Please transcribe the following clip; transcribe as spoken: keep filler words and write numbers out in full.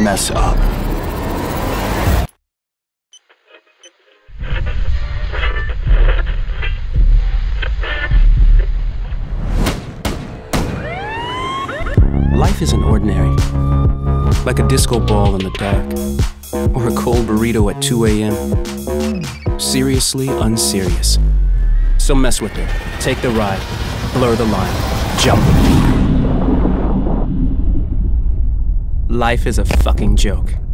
mess up. Life isn't ordinary. Like a disco ball in the dark, or a cold burrito at two A M Seriously unserious. So mess with it. Take the ride. Blur the line. Jump. Life is a fucking joke.